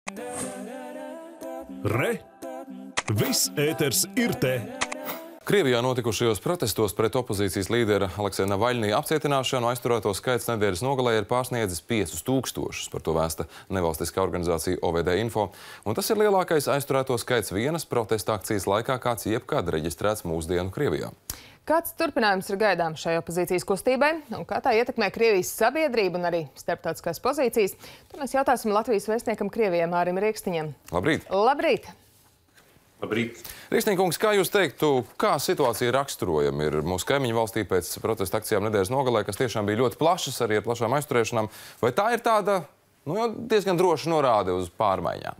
Re! Viss ēters ir te! Krievijā notikušajos protestos pret opozīcijas līdera Aleksēja Navaļnija apcietināšanu aizturēto skaits nedēļas nogalē ir pārsniedzis 5000. Par to vēsta nevalstiskā organizācija OVD Info. Un tas ir lielākais aizturēto skaits vienas protesta akcijas laikā, kāds jebkad reģistrēts mūsdienu Krievijā. Kāds turpinājums ir gaidāms šai opozīcijas kustībai un kā tā ietekmē Krievijas sabiedrību un arī starptautiskās pozīcijas? To mēs jautāsim Latvijas vēstniekam Krievijā Mārim Riekstiņam. Labrīt! Labrīt! Labrīt! Riekstiņkungs, kā jūs teiktu, kā situācija raksturojama ir mūsu kaimiņu valstī pēc protesta akcijām nedēļas nogalē, kas tiešām bija ļoti plašas, arī ar plašām aizturēšanām? Vai tā ir tāda diezgan droša norāde uz pārmaiņām?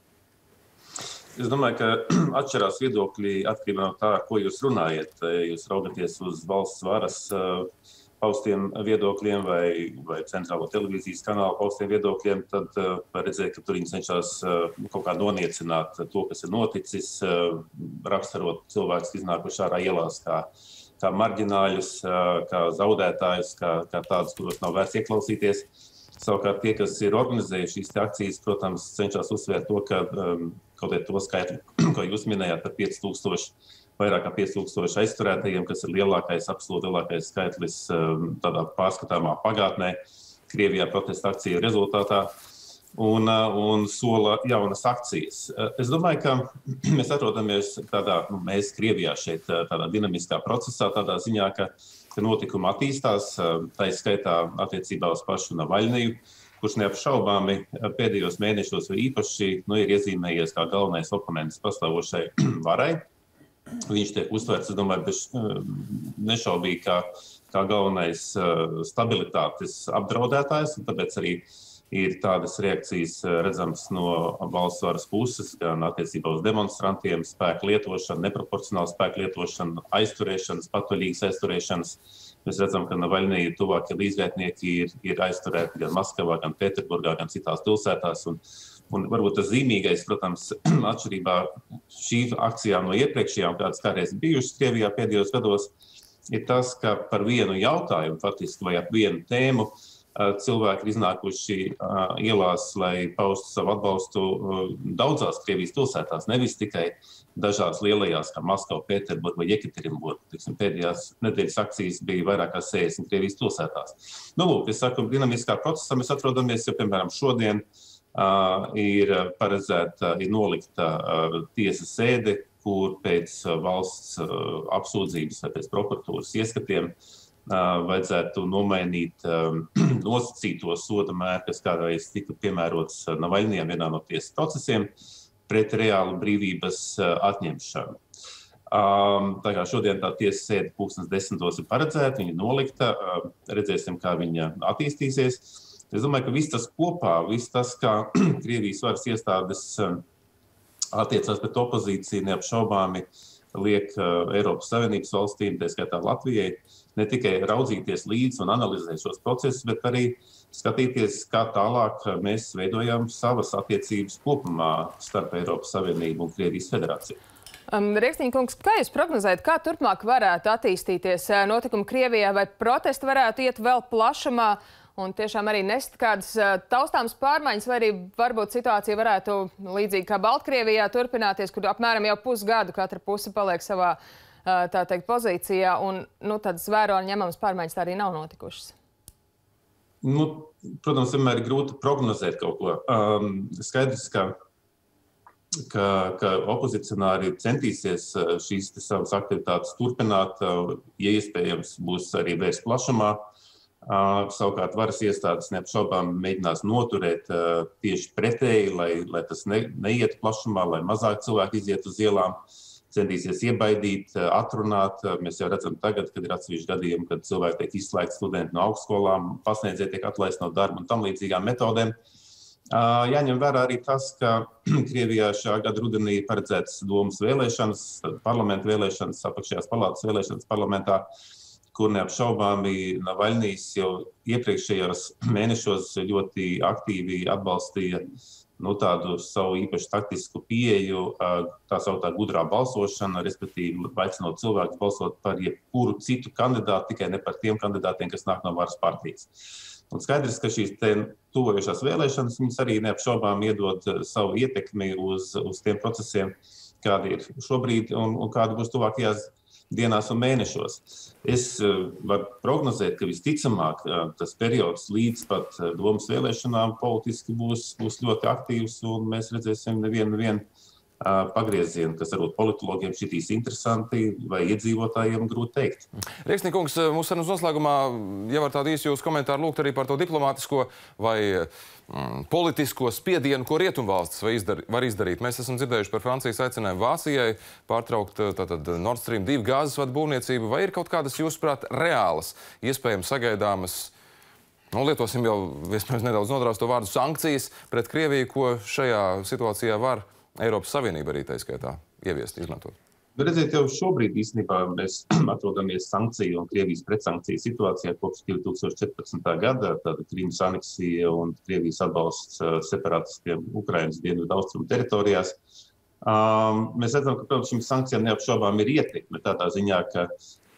Es domāju, ka atšķirās viedokļi atkarībā no tā, ar ko jūs runājat. Jūs raugaties uz valsts varas paustiem viedokļiem vai centrālo televīzijas kanālu paustiem viedokļiem, tad var redzēt, ka tur viņi cenšas kaut kā noniecināt to, kas ir noticis, raksturot cilvēkus iznākuši ārā ielās kā marģināļus, kā zaudētājus, kā tādus, kuros nav vērts ieklausīties. Savukārt tie, kas ir organizējuši šīs akcijas, protams, cenšas uzsvērt to, ka kaut arī to skaitli, ko jūs minējāt par 5000, vairāk kā 5000 aizturētajiem, kas ir absolūti lielākais skaitlis tādā pārskatāmā pagātnē Krievijā protesta akciju rezultātā un sola jaunas akcijas. Es domāju, ka mēs atrodamies mēs Krievijā šeit tādā dinamiskā procesā, tādā ziņā, ka notikumi attīstās, tā skaitā attiecībā uz pašu Navaļniju, kurš neapšaubāmi pēdējos mēnešos īpaši ir iezīmējies kā galvenais oponents pastāvošai varai. Viņš tiek uztverts, es domāju, nešaubīgi kā galvenais stabilitātes apdraudētājs, un tāpēc arī ir tādas reakcijas redzams no valsts varas puses, gan attiecībā uz demonstrantiem, spēku lietošanu, neproporcionālu spēku lietošanu, aizturēšanas, patvaļīgas aizturēšanas. Mēs redzam, ka Navaļnija tuvākie līdzgaitnieki ir aizturēti gan Maskavā, gan Pēterburgā, gan citās pilsētās. Un varbūt tas zīmīgais, protams, atšķirībā šīm akcijām no iepriekšējām, kādas kādreiz bijušas Krievijā pēdējos gados, ir tas, ka par vienu jautājumu, faktiski, vai ap vienu tēmu, cilvēki ir iznākuši ielās, lai paustu savu atbalstu daudzās Krievijas pilsētās, nevis tikai dažās lielajās, kā Maskava, Pēterburga vai Jekaterinburga. Pēdējās nedēļas akcijas bija vairāk kā 60 Krievijas pilsētās. Lūk, es saku, dinamiskā procesā mēs atrodamies, jo, piemēram, šodien ir paredzēta, ir nolikta tiesas sēde, kur pēc valsts apsūdzības vai pēc prokuratūras ieskatiem vajadzētu nomainīt nosacīto soda mēru, kas kādreiz tika piemērots Navaļnijam vienā no tiesas procesiem, pret reālu brīvības atņemšanu. Tā kā šodien tā tiesas sēde 10:00 ir paredzēta, viņa nolikta, redzēsim, kā viņa attīstīsies. Es domāju, ka viss tas kopā, viss tas, kā Krievijas varas iestādes attiecās pret opozīciju, neapšaubāmi liek Eiropas Savienības valstīm, tā skaitā Latvijai, ne tikai raudzīties līdzi un analizēt šos procesus, bet arī skatīties, kā tālāk mēs veidojam savas attiecības kopumā starp Eiropas Savienību un Krievijas federāciju. Riekstiņkungs, kā jūs prognozējat, kā turpmāk varētu attīstīties notikumi Krievijā, vai protesti varētu iet vēl plašumā un tiešām arī nest kādas taustāmas pārmaiņas, vai arī varbūt situācija varētu līdzīgi kā Baltkrievijā turpināties, kur apmēram jau pusgadu katra puse paliek savā tā teikt, pozīcijā, un tādas vērojami ņemamas pārmaiņas tā arī nav notikušas? Protams, vienmēr ir grūti prognozēt kaut ko. Skaidrs, ka opozicionāri centīsies šīs savas aktivitātes turpināt, ja iespējams būs arī vērst plašumā. Savukārt varas iestādes neapšaubām mēģinās noturēt tieši pretēji, lai tas neiet plašumā, lai mazāk cilvēki iziet uz ielām, centīsies iebaidīt, atrunāt. Mēs jau redzam tagad, kad ir atsevišķi gadījumi, kad cilvēki tiek izslēgti studenti no augstskolām, pasniedzēji tiek atlaisti no darba un tam līdzīgām metodēm. Jāņem vērā arī tas, ka Krievijā šā gada rudenī ir paredzētas domas vēlēšanas, parlamenta vēlēšanas, apakšējās palātas vēlēšanas parlamentā, kur neapšaubāmi Navaļnijs jau iepriekšējos mēnešos ļoti aktīvi atbalstīja tādu savu īpaši taktisku pieeju, tā sauktā gudrā balsošana, respektīvi aicinot cilvēkus balsot par jebkuru citu kandidātu, tikai ne par tiem kandidātiem, kas nāk no varas partijas. Un skaidrs, ka šīs tuvojošās vēlēšanas viņas arī neapšaubām iedod savu ietekmi uz tiem procesiem, kādi ir šobrīd un kādi būs tuvākajās dienās un mēnešos. Es varu prognozēt, ka visticamāk tas periods līdz pat domas vēlēšanām politiski būs ļoti aktīvs, un mēs redzēsim nevienu pagriezienu, kas varbūt politologiem šitīs interesanti vai iedzīvotājiem grūti teikt. Rieksnī kungs, mūsu sarunas noslēgumā, ja var tādu īsu jūsu komentāru lūgt arī par to diplomātisko vai politisko spiedienu, ko rietumvalstis var izdarīt. Mēs esam dzirdējuši par Francijas aicinājumu Vācijai pārtraukt Nord Stream 2 gāzes vadu būvniecību. Vai ir kaut kādas, jūsuprāt, reālas, iespējams sagaidāmas, lietosim jau vispirms nedaudz nodraust to vārdu sankcijas pret Krieviju, ko šajā situācijā var Eiropas Savienība arī tā skaitā ieviest, izmantot? Redziet, jau šobrīd īstenībā mēs atrodamies sankciju un Krievijas pretsankciju situācijā kopš 2014. gada, tāda Krīmas aneksija un Krievijas atbalsts separatistiem Ukrainas dienvidu austrumu teritorijās. Mēs redzam, ka, protams, šīm sankcijām neapšaubām ir ietekme tādā ziņā, ka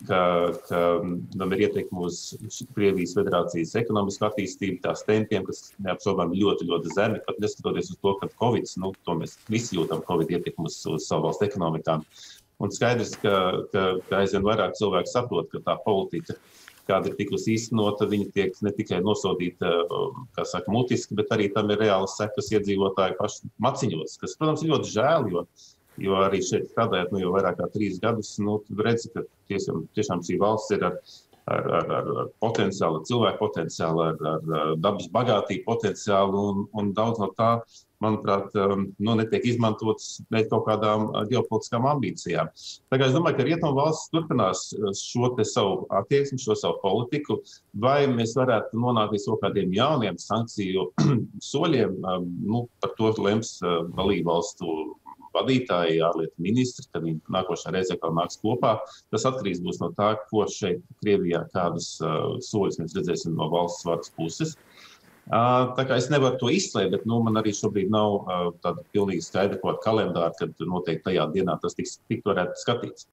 tam ir ietekme uz Krievijas federācijas ekonomisku attīstību, tās tempiem, kas neapšaubām ļoti, ļoti zemi, pat neskatoties uz to, ka Covid, to mēs visi jūtam Covid ietekmi uz savu valstu ekonomikām. Un skaidrs, ka aizvien vairāk cilvēku saprot, ka tā politika, kāda ir tikusi īstenota, viņa tiek ne tikai nosodīta, kā saka, mutiski, bet arī tam ir reālas sekas iedzīvotāju pašu maciņos, kas, protams, ir ļoti žēl, jo arī šeit strādājot jau vairāk kā 3 gadus, redzi, ka tiešām šī valsts ir ar potenciālu, cilvēku potenciālu, ar dabas bagātību potenciālu, un daudz no tā, manuprāt, netiek izmantotas pēc kaut kādām ģeopolitiskām ambīcijām. Tā kā es domāju, ka rietumvalstis turpinās šo te savu attieksmi, šo savu politiku, vai mēs varētu nonākt līdz kaut kādiem jauniem sankciju soļiem, par to lems dalībvalstu vadītāji, ārlietu ministri, kad viņi nākošā reizē vēl nāks kopā. Tas atkarīgs būs no tā, ko šeit Krievijā kādus soļus mēs redzēsim no valsts varas puses. Tā kā es nevaru to izslēgt, bet man arī šobrīd nav tāda pilnīgi skaidra kalendāra, kad noteikti tajā dienā tas tikt varētu skatīts.